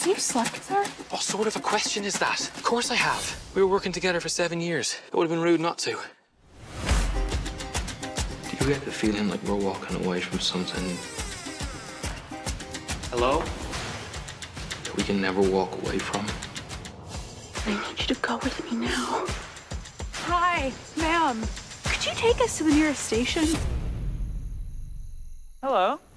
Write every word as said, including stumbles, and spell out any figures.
So you slept with her? What sort of a question is that? Of course I have. We were working together for seven years. It would have been rude not to. Do you get the feeling like we're walking away from something? Hello? That we can never walk away from? I need you to go with me now. Hi, ma'am. Could you take us to the nearest station? Hello.